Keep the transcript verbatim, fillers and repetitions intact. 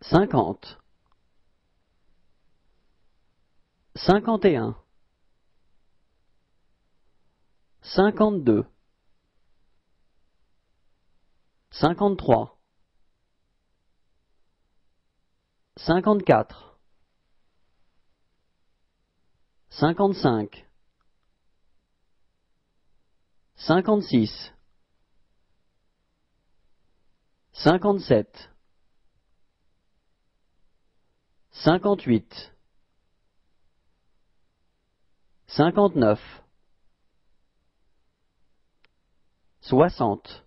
cinquante, cinquante et un, cinquante-deux, cinquante-trois, cinquante-quatre, cinquante-cinq, cinquante-six, cinquante-sept, cinquante-huit, cinquante-neuf, soixante,